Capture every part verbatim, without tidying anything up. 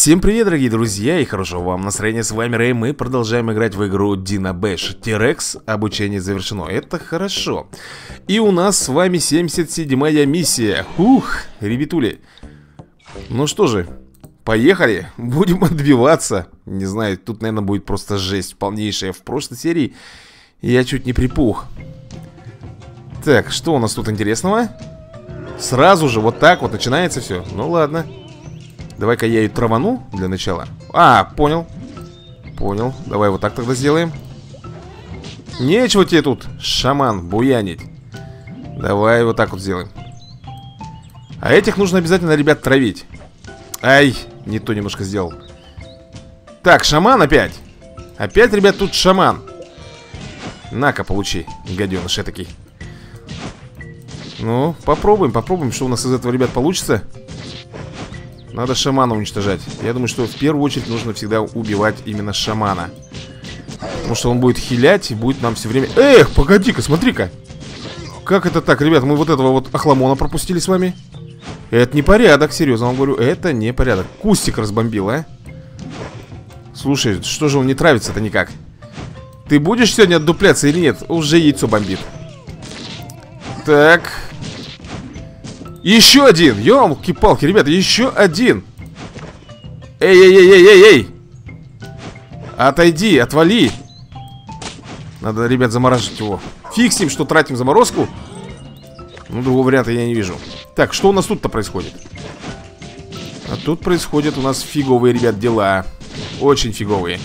Всем привет, дорогие друзья, и хорошего вам настроения. С вами Рэй. Мы продолжаем играть в игру Dino-Bash. T-Rex, обучение завершено. Это хорошо. И у нас с вами семьдесят седьмая миссия. Ух, ребятули. Ну что же, поехали. Будем отбиваться. Не знаю, тут, наверное, будет просто жесть полнейшая. В прошлой серии я чуть не припух. Так, что у нас тут интересного? Сразу же вот так вот начинается все. Ну ладно. Давай-ка я ее травану для начала. А, понял. Понял. Давай вот так тогда сделаем. Нечего тебе тут, шаман, буянить. Давай вот так вот сделаем. А этих нужно обязательно, ребят, травить. Ай, не то немножко сделал. Так, шаман опять. Опять, ребят, тут шаман. На-ка, получи, гаденыш этакий. Ну, попробуем, попробуем, что у нас из этого, ребят, получится. Надо шамана уничтожать. Я думаю, что в первую очередь нужно всегда убивать именно шамана. Потому что он будет хилять и будет нам все время... Эх, погоди-ка, смотри-ка. Как это так, ребят? Мы вот этого вот охламона пропустили с вами. Это не порядок, серьезно вам говорю. Это не порядок. Кустик разбомбил, а? Слушай, что же он не травится-то никак? Ты будешь сегодня отдупляться или нет? Уже яйцо бомбит. Так... Еще один! Ёлки-палки, ребята, еще один! Эй-эй-эй-эй-эй-эй! Отойди, отвали! Надо, ребят, замораживать его. Фиг с ним, что тратим заморозку. Ну, другого варианта я не вижу. Так, что у нас тут-то происходит? А тут происходят у нас фиговые, ребят, дела. Очень фиговые.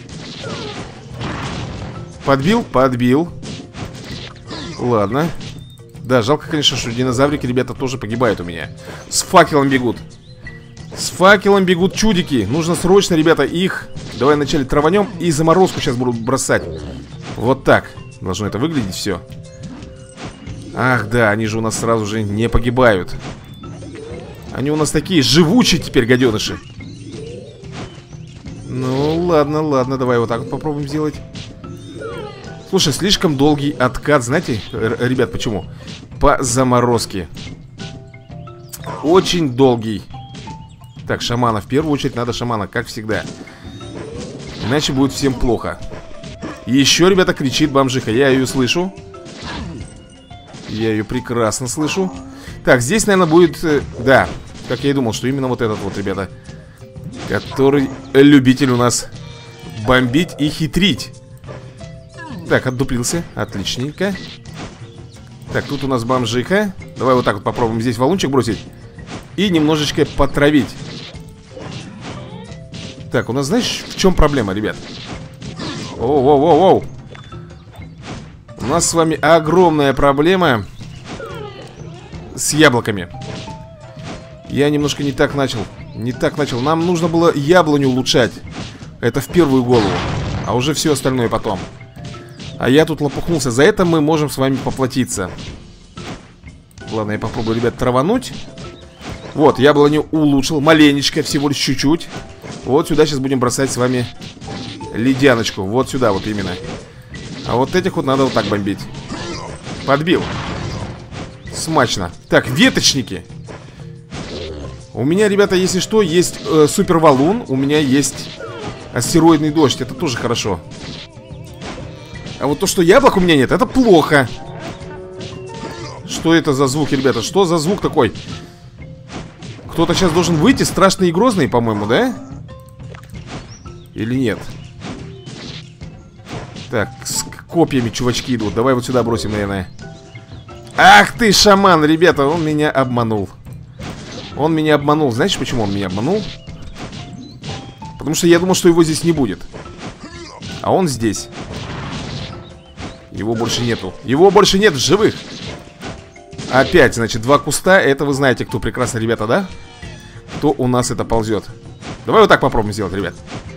Подбил? Подбил. Ладно. Да, жалко, конечно, что динозаврики, ребята, тоже погибают у меня. С факелом бегут. С факелом бегут чудики. Нужно срочно, ребята, их... Давай вначале траванем и заморозку сейчас буду бросать. Вот так должно это выглядеть все. Ах, да, они же у нас сразу же не погибают. Они у нас такие живучие теперь, гаденыши. Ну, ладно, ладно, давай вот так вот попробуем сделать. Слушай, слишком долгий откат, знаете, ребят, почему? По заморозке. Очень долгий. Так, шамана, в первую очередь надо шамана, как всегда. Иначе будет всем плохо. Еще, ребята, кричит бомжиха, я ее слышу. Я ее прекрасно слышу. Так, здесь, наверное, будет, да, как я и думал, что именно вот этот вот, ребята, который любитель у нас бомбить и хитрить. Так, отдуплился, отличненько. Так, тут у нас бомжиха. Давай вот так вот попробуем здесь валунчик бросить и немножечко потравить. Так, у нас, знаешь, в чем проблема, ребят? Оу-оу-оу-оу. У нас с вами огромная проблема с яблоками. Я немножко не так начал. Не так начал, нам нужно было яблоню улучшать. Это в первую голову. А уже все остальное потом. А я тут лопухнулся. За это мы можем с вами поплатиться. Ладно, я попробую, ребят, травануть. Вот, яблоню улучшил. Маленечко, всего лишь чуть-чуть. Вот сюда сейчас будем бросать с вами ледяночку. Вот сюда вот именно. А вот этих вот надо вот так бомбить. Подбил. Смачно. Так, веточники. У меня, ребята, если что, есть э, супер валун. У меня есть астероидный дождь. Это тоже хорошо. А вот то, что яблок у меня нет, это плохо. Что это за звуки, ребята? Что за звук такой? Кто-то сейчас должен выйти, страшный и грозный, по-моему, да? Или нет? Так, с копьями чувачки идут. Давай вот сюда бросим, наверное. Ах ты, шаман, ребята, он меня обманул. Он меня обманул. Знаешь, почему он меня обманул? Потому что я думал, что его здесь не будет. А он здесь. Его больше нету. Его больше нет в живых. Опять, значит, два куста. Это вы знаете, кто прекрасно, ребята, да? Кто у нас это ползет. Давай вот так попробуем сделать, ребят.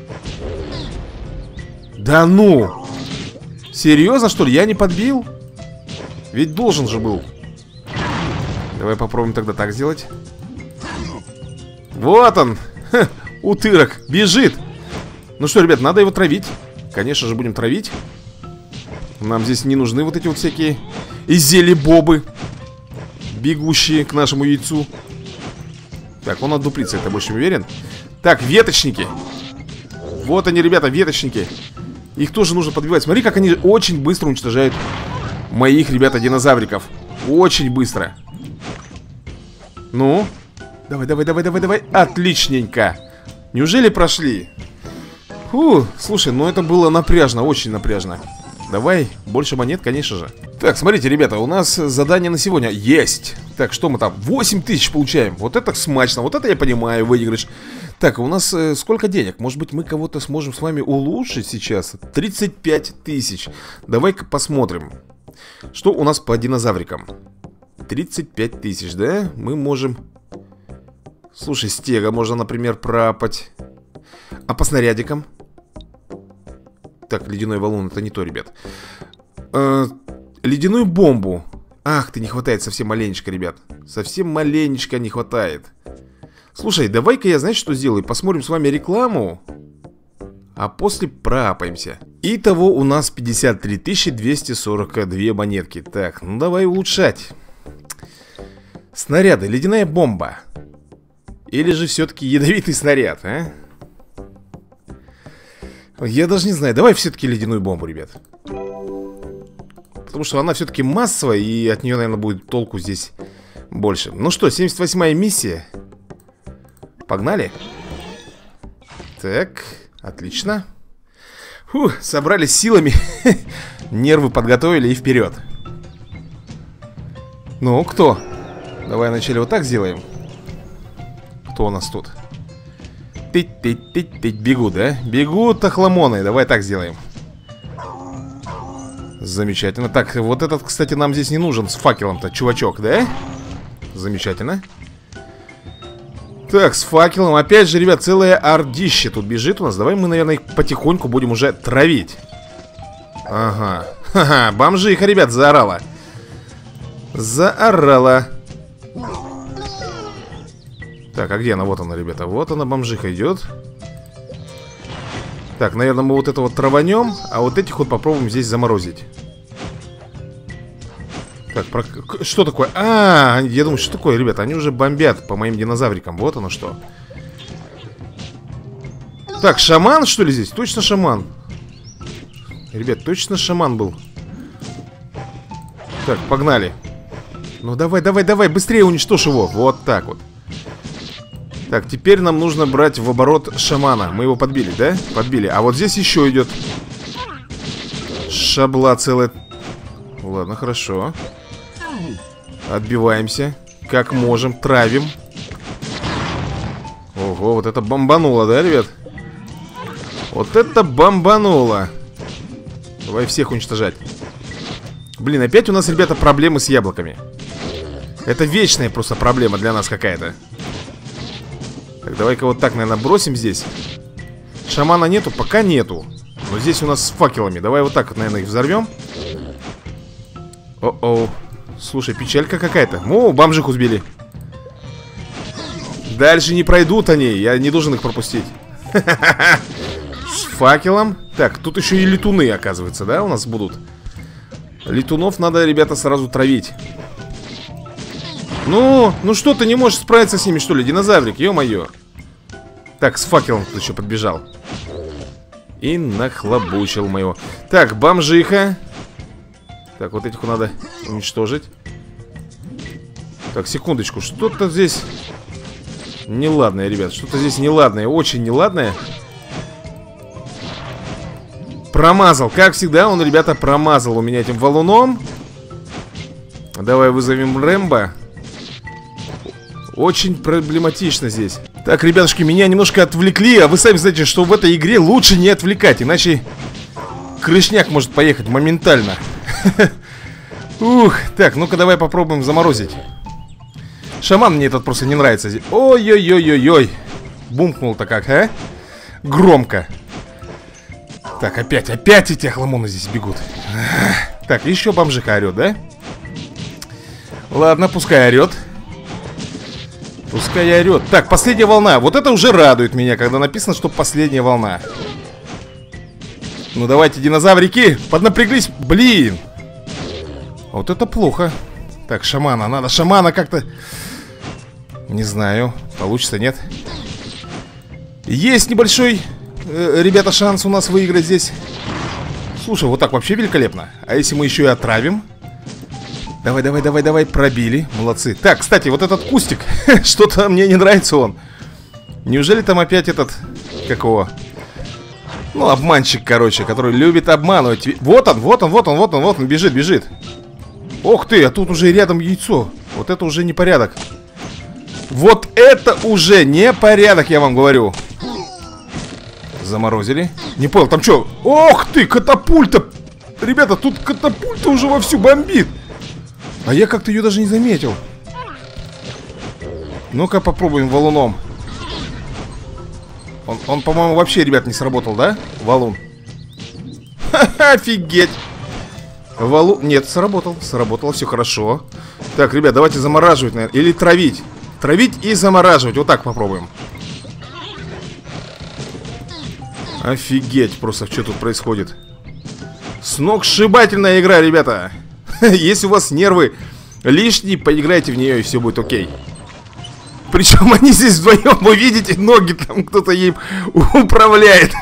Да ну! Серьезно, что ли? Я не подбил? Ведь должен же был. Давай попробуем тогда так сделать. Вот он! Ха, утырок, бежит. Ну что, ребят, надо его травить. Конечно же, будем травить. Нам здесь не нужны вот эти вот всякие зелебобы, бегущие к нашему яйцу. Так, он отдуплится, я больше не уверен. Так, веточники. Вот они, ребята, веточники. Их тоже нужно подбивать. Смотри, как они очень быстро уничтожают моих, ребята, динозавриков. Очень быстро. Ну? Давай, давай, давай, давай, давай. Отличненько. Неужели прошли? Фу, слушай, ну это было напряжно, очень напряжно. Давай, больше монет, конечно же. Так, смотрите, ребята, у нас задание на сегодня есть. Так, что мы там? восемь тысяч получаем. Вот это смачно, вот это я понимаю, выигрыш. Так, у нас э, сколько денег? Может быть, мы кого-то сможем с вами улучшить сейчас? тридцать пять тысяч. Давай-ка посмотрим. Что у нас по динозаврикам? тридцать пять тысяч, да? Мы можем... Слушай, стега можно, например, пропать. А по снарядикам? Так, ледяной валун, это не то, ребят. э, Ледяную бомбу. Ах ты, не хватает совсем маленечко, ребят. Совсем маленечко не хватает. Слушай, давай-ка я, знаешь, что сделаю? Посмотрим с вами рекламу, а после проапаемся. Итого у нас пятьдесят три тысячи двести сорок две монетки. Так, ну давай улучшать. Снаряды, ледяная бомба. Или же все-таки ядовитый снаряд, а? Я даже не знаю, давай все-таки ледяную бомбу, ребят. Потому что она все-таки массовая, и от нее, наверное, будет толку здесь больше. Ну что, семьдесят восьмая миссия. Погнали. Так, отлично. Фух, собрались силами. Нервы подготовили и вперед. Ну, кто? Давай вначале вот так сделаем. Кто у нас тут? Тыть-тыть-тыть-тыть. Бегут, да? Бегут охламоны. Давай так сделаем. Замечательно. Так, вот этот, кстати, нам здесь не нужен с факелом-то, чувачок, да? Замечательно. Так, с факелом. Опять же, ребят, целое ордище тут бежит у нас. Давай мы, наверное, их потихоньку будем уже травить. Ага. Ха-ха, бомжиха, ребят, заорала. Заорала. Так, а где она? Вот она, ребята. Вот она, бомжиха, идет. Так, наверное, мы вот это вот траванем, а вот этих вот попробуем здесь заморозить. Так, про... что такое? А, я думаю, что такое, ребята? Они уже бомбят по моим динозаврикам. Вот оно что. Так, шаман, что ли, здесь? Точно шаман. Ребят, точно шаман был. Так, погнали. Ну, давай, давай, давай, быстрее уничтожь его. Вот так вот. Так, теперь нам нужно брать в оборот шамана. Мы его подбили, да? Подбили. А вот здесь еще идет шабла целая. Ладно, хорошо. Отбиваемся. Как можем, травим. Ого, вот это бомбануло, да, ребят? Вот это бомбануло. Давай всех уничтожать. Блин, опять у нас, ребята, проблемы с яблоками. Это вечная просто проблема для нас какая-то. Так, давай-ка вот так, наверное, бросим здесь. Шамана нету? Пока нету. Но здесь у нас с факелами. Давай вот так вот, наверное, их взорвем. О-оу. Слушай, печалька какая-то. О, бомжиху сбили. Дальше не пройдут они. Я не должен их пропустить. С факелом. Так, тут еще и летуны, оказывается, да, у нас будут. Летунов надо, ребята, сразу травить. Ну, ну что, ты не можешь справиться с ними, что ли, динозаврик, ё-моё. Так, с факелом кто еще подбежал. И нахлобучил моего. Так, бомжиха. Так, вот этих надо уничтожить. Так, секундочку, что-то здесь неладное, ребят. Что-то здесь неладное, очень неладное. Промазал, как всегда он, ребята, промазал у меня этим валуном. Давай вызовем Рэмбо. Очень проблематично здесь. Так, ребятушки, меня немножко отвлекли. А вы сами знаете, что в этой игре лучше не отвлекать. Иначе крышняк может поехать моментально. Ух, так, ну-ка давай попробуем заморозить. Шаман мне этот просто не нравится. Ой-ой-ой-ой-ой. Бумкнул-то как, а? Громко. Так, опять, опять эти охламоны здесь бегут. Так, еще бомжиха орет, да? Ладно, пускай орет. Пускай орет. Так, последняя волна. Вот это уже радует меня, когда написано, что последняя волна. Ну давайте, динозаврики, поднапряглись. Блин. Вот это плохо. Так, шамана, надо шамана как-то. Не знаю, получится, нет? Есть небольшой, э, ребята, шанс у нас выиграть здесь. Слушай, вот так вообще великолепно. А если мы еще и отравим? Давай, давай, давай, давай, пробили. Молодцы. Так, кстати, вот этот кустик. Что-то мне не нравится он. Неужели там опять этот... Какого? Ну, обманщик, короче, который любит обманывать. Вот он, вот он, вот он, вот он, вот он, бежит, бежит. Ох ты, а тут уже рядом яйцо. Вот это уже непорядок. Вот это уже непорядок, я вам говорю. Заморозили. Не понял, там что? Ох ты, катапульта. Ребята, тут катапульта уже вовсю бомбит. А я как-то ее даже не заметил. Ну-ка попробуем валуном. Он, он по-моему, вообще, ребят, не сработал, да? Валун. Ха-ха, офигеть. Валун... Нет, сработал, сработало, все хорошо. Так, ребят, давайте замораживать, наверное. Или травить. Травить и замораживать, вот так попробуем. Офигеть, просто что тут происходит. Сногсшибательная игра, ребята. Если у вас нервы лишние, поиграйте в нее, и все будет окей. Причем они здесь вдвоем, вы видите, ноги там кто-то им управляет.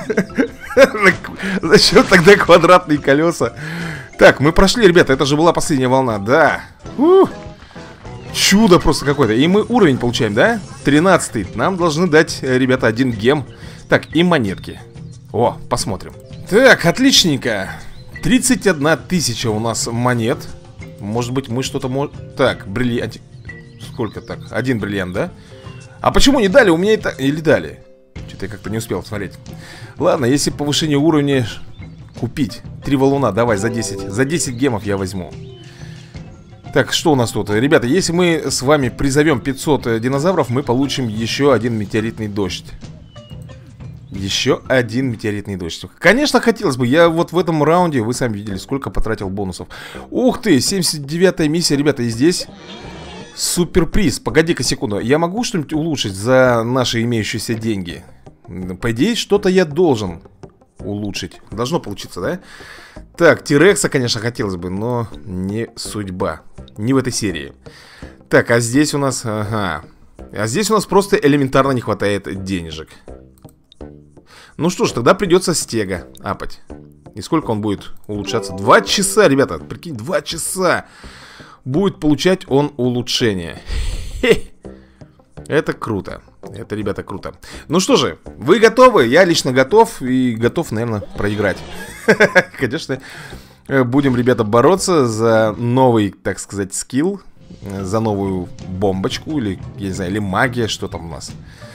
Зачем тогда квадратные колеса? Так, мы прошли, ребята, это же была последняя волна, да. Ух. Чудо просто какое-то. И мы уровень получаем, да? тринадцатый. Нам должны дать, ребята, один гем. Так, и монетки. О, посмотрим. Так, отличненько. тридцать одна тысяча у нас монет. Может быть, мы что-то можем... Так, бриллиант. Сколько так? Один бриллиант, да? А почему не дали? У меня это... Или дали? Что-то я как-то не успел смотреть. Ладно, если повышение уровня купить. Три валуна, давай, за десять. За десять гемов я возьму. Так, что у нас тут? Ребята, если мы с вами призовем пятьсот динозавров, мы получим еще один метеоритный дождь. Еще один метеоритный дождь. Конечно, хотелось бы. Я вот в этом раунде, вы сами видели, сколько потратил бонусов. Ух ты, семьдесят девятая миссия, ребята, и здесь суперприз. Погоди-ка секунду. Я могу что-нибудь улучшить за наши имеющиеся деньги? По идее, что-то я должен улучшить. Должно получиться, да? Так, Тирекса, конечно, хотелось бы, но не судьба. Не в этой серии. Так, а здесь у нас... Ага. А здесь у нас просто элементарно не хватает денежек. Ну что ж, тогда придется стега апать. И сколько он будет улучшаться? Два часа, ребята, прикинь, два часа будет получать он улучшение. Хе. Это круто. Это, ребята, круто. Ну что же, вы готовы? Я лично готов. И готов, наверное, проиграть. Конечно, будем, ребята, бороться за новый, так сказать, скилл. За новую бомбочку. Или, я не знаю, или магия. Что там у нас?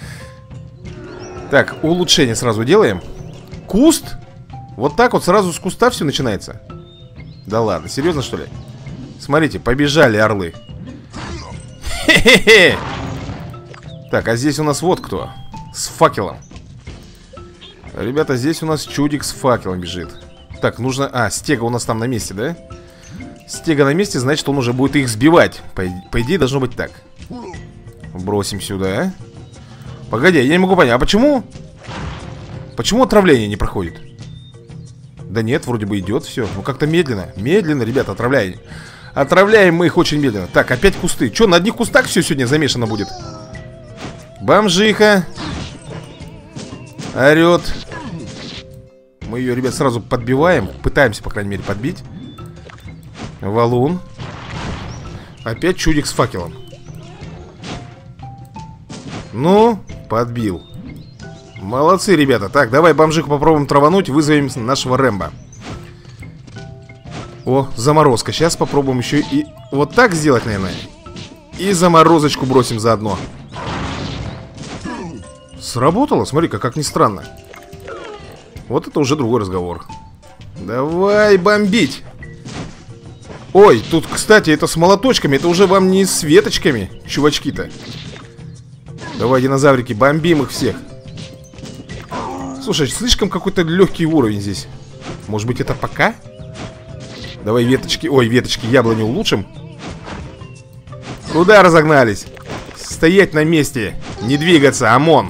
Так, улучшение сразу делаем. Куст? Вот так вот сразу с куста все начинается? Да ладно, серьезно, что ли? Смотрите, побежали орлы. Хе-хе-хе. Так, а здесь у нас вот кто. С факелом. Ребята, здесь у нас чудик с факелом бежит. Так, нужно... А, стега у нас там на месте, да? Стега на месте, значит, он уже будет их сбивать. По, по идее, должно быть так. Бросим сюда. Погоди, я не могу понять, а почему? Почему отравление не проходит? Да нет, вроде бы идет все. Ну как-то медленно. Медленно, ребята, отравляем. Отравляем мы их очень медленно. Так, опять кусты. Че, на одних кустах все сегодня замешано будет? Бомжиха орет. Мы ее, ребят, сразу подбиваем. Пытаемся, по крайней мере, подбить. Валун. Опять чудик с факелом. Ну, подбил. Молодцы, ребята. Так, давай бомжиху попробуем травануть. Вызовем нашего Рэмбо. О, заморозка. Сейчас попробуем еще и вот так сделать, наверное. И заморозочку бросим заодно. Сработало? Смотри-ка, как ни странно. Вот это уже другой разговор. Давай бомбить. Ой, тут, кстати, это с молоточками. Это уже вам не с веточками, чувачки-то. Давай, динозаврики, бомбим их всех. Слушай, слишком какой-то легкий уровень здесь. Может быть, это пока? Давай веточки, ой, веточки яблони улучшим. Куда разогнались? Стоять на месте, не двигаться, ОМОН.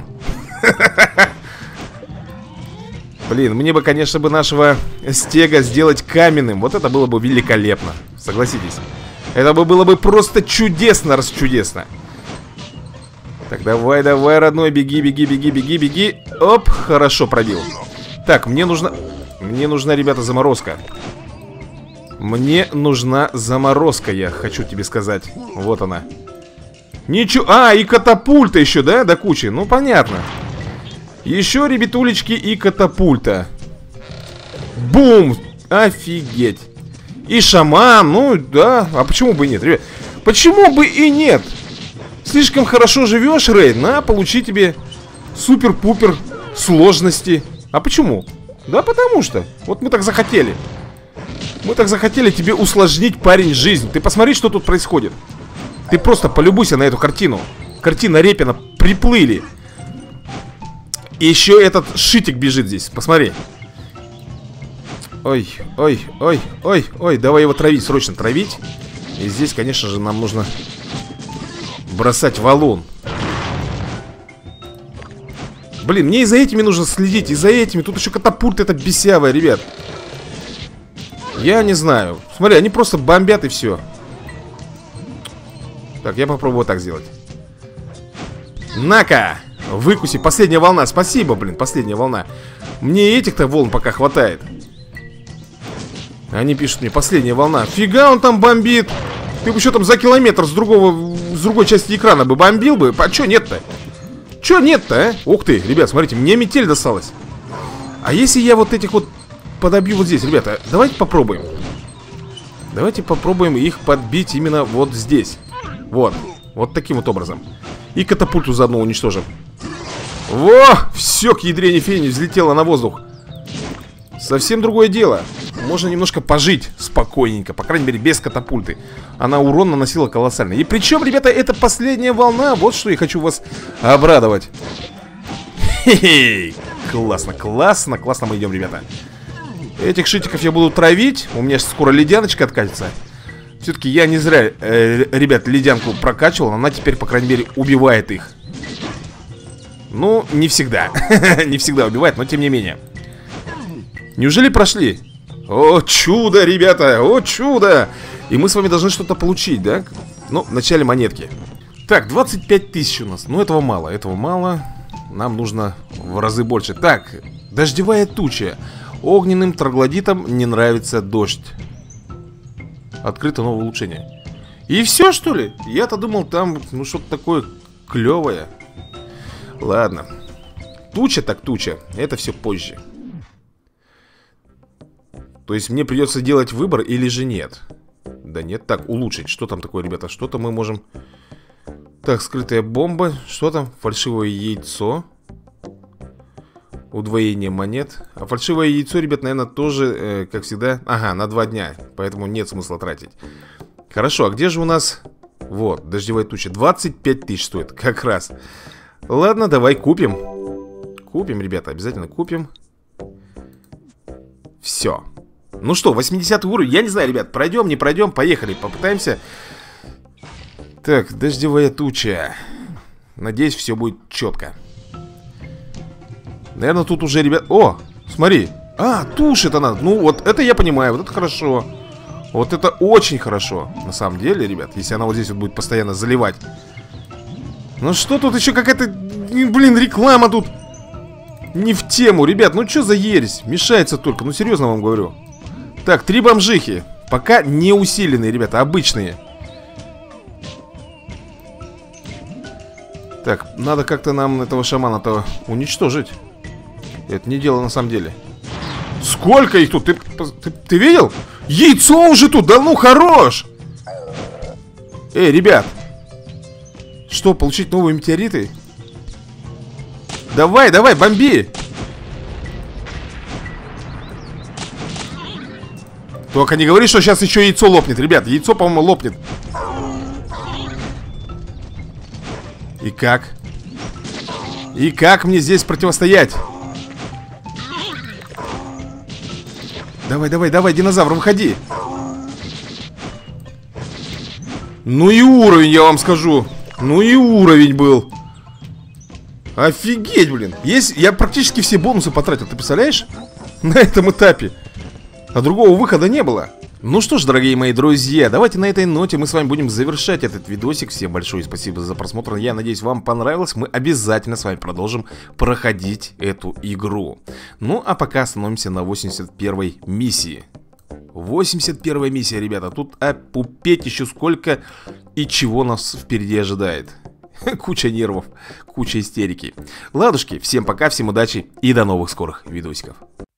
Блин, мне бы, конечно, бы нашего стега сделать каменным. Вот это было бы великолепно. Согласитесь. Это бы было бы просто чудесно, расчудесно. Так, давай, давай, родной, беги, беги, беги, беги, беги. Оп, хорошо, пробил. Так, мне нужна... Мне нужна, ребята, заморозка. Мне нужна заморозка, я хочу тебе сказать. Вот она. Ничего... А, и катапульта еще, да, до кучи? Ну, понятно. Еще, ребятулечки, и катапульта. Бум! Офигеть. И шаман, ну, да. А почему бы и нет, ребят? Почему бы и нет? Слишком хорошо живешь, Рэй. На, получи тебе супер-пупер сложности. А почему? Да потому что. Вот мы так захотели. Мы так захотели тебе усложнить, парень, жизнь. Ты посмотри, что тут происходит. Ты просто полюбуйся на эту картину. Картина Репина. Приплыли. И еще этот шитик бежит здесь. Посмотри. Ой, ой, ой, ой, ой. Давай его травить, срочно травить. И здесь, конечно же, нам нужно бросать валун. Блин, мне и за этими нужно следить. И за этими. Тут еще катапульт это бесявая, ребят. Я не знаю. Смотри, они просто бомбят и все. Так, я попробую вот так сделать. На-ка! Выкуси, последняя волна. Спасибо, блин, последняя волна. Мне этих-то волн пока хватает. Они пишут мне, последняя волна. Фига он там бомбит. Ты бы еще там за километр с другого, с другой части экрана бы бомбил бы. А че нет-то? Че нет-то, а? Ух ты, ребят, смотрите, мне метель досталась. А если я вот этих вот подобью вот здесь, ребята, давайте попробуем. Давайте попробуем их подбить именно вот здесь. Вот, вот таким вот образом. И катапульту заодно уничтожим. Во, все, к ядрене фени взлетело на воздух. Совсем другое дело. Можно немножко пожить спокойненько. По крайней мере, без катапульты. Она урон наносила колоссальный. И причем, ребята, это последняя волна. Вот что я хочу вас обрадовать. Хе-хе. Классно, классно, классно мы идем, ребята. Этих шитиков я буду травить. У меня скоро ледяночка откатится. Все-таки я не зря, э, ребят, ледянку прокачивал. Она теперь, по крайней мере, убивает их. Ну, не всегда. Не всегда убивает, но тем не менее. Неужели прошли? О, чудо, ребята, о, чудо. И мы с вами должны что-то получить, да? Ну, в начале монетки. Так, двадцать пять тысяч у нас. Ну, этого мало, этого мало. Нам нужно в разы больше. Так, дождевая туча. Огненным троглодитам не нравится дождь. Открыто новое улучшение. И все, что ли? Я-то думал, там, ну, что-то такое клевое. Ладно. Туча так туча. Это все позже. То есть мне придется делать выбор или же нет? Да нет, так, улучшить. Что там такое, ребята? Что-то мы можем... Так, скрытая бомба. Что там? Фальшивое яйцо. Удвоение монет. А фальшивое яйцо, ребят, наверное, тоже, э, как всегда... Ага, на два дня. Поэтому нет смысла тратить. Хорошо, а где же у нас... Вот, дождевая туча. двадцать пять тысяч стоит, как раз. Ладно, давай купим. Купим, ребята, обязательно купим. Все. Ну что, восьмидесятый уровень. Я не знаю, ребят, пройдем, не пройдем. Поехали, попытаемся. Так, дождевая туча. Надеюсь, все будет четко. Наверное, тут уже, ребят... О, смотри. А, тушит она. Ну, вот это я понимаю, вот это хорошо. Вот это очень хорошо. На самом деле, ребят, если она вот здесь вот будет постоянно заливать. Ну что тут еще какая-то... Блин, реклама тут не в тему, ребят. Ну что за ересь? Мешается только, ну серьезно вам говорю. Так, три бомжихи. Пока не усиленные, ребята, обычные. Так, надо как-то нам этого шамана-то уничтожить. Это не дело на самом деле. Сколько их тут? Ты, ты, ты видел? Яйцо уже тут, да ну хорош. Эй, ребят. Что, получить новые метеориты? Давай, давай, бомби. Только не говори, что сейчас еще яйцо лопнет. Ребят, яйцо, по-моему, лопнет. И как? И как мне здесь противостоять? Давай, давай, давай, динозавр, выходи. Ну и уровень, я вам скажу. Ну и уровень был. Офигеть, блин. Есть, я практически все бонусы потратил, ты представляешь? На этом этапе. А другого выхода не было. Ну что ж, дорогие мои друзья, давайте на этой ноте мы с вами будем завершать этот видосик. Всем большое спасибо за просмотр. Я надеюсь, вам понравилось. Мы обязательно с вами продолжим проходить эту игру. Ну, а пока остановимся на восемьдесят первой миссии. восемьдесят первая миссия, ребята. Тут опупеть еще сколько и чего нас впереди ожидает. Куча нервов, куча истерики. Ладушки, всем пока, всем удачи и до новых скорых видосиков.